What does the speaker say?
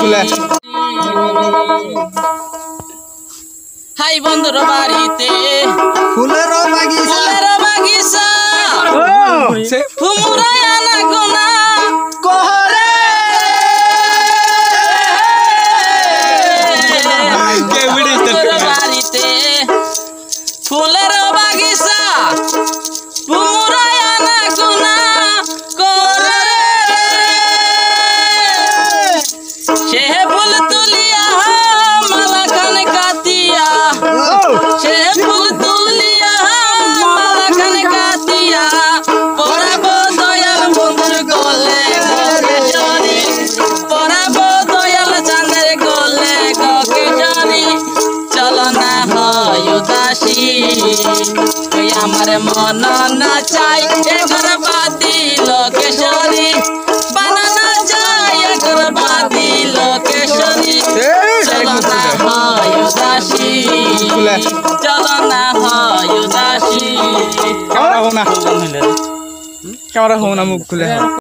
খুলে হাই বন্ধুর বাড়িতে ফুলের বাগিচা ফুমুরায় আনা গোনা কহরে বন্ধুর বাড়িতে ফুলের বাগিচা ফুমুরায় আনা গোনা করে সে ফুল তুলিয়া মালা খানে কাতিয়া সে ফুল তুলিয়া মালা খানে কাতিয়া পরাবো দয়াল বন্ধুর গলে গকেশরী পরাবো দয়াল চাঁদের গলে গকেশরী চলো না হয় উদাসী তুই আমার মন না চাই এগর বাদি লোকেশরী বানানা চাই এগর বাদি লোকেশরী চলো না হয় উদাসী চলো না হয় উদাসী ক্যামেরা হো না মুখ খুলে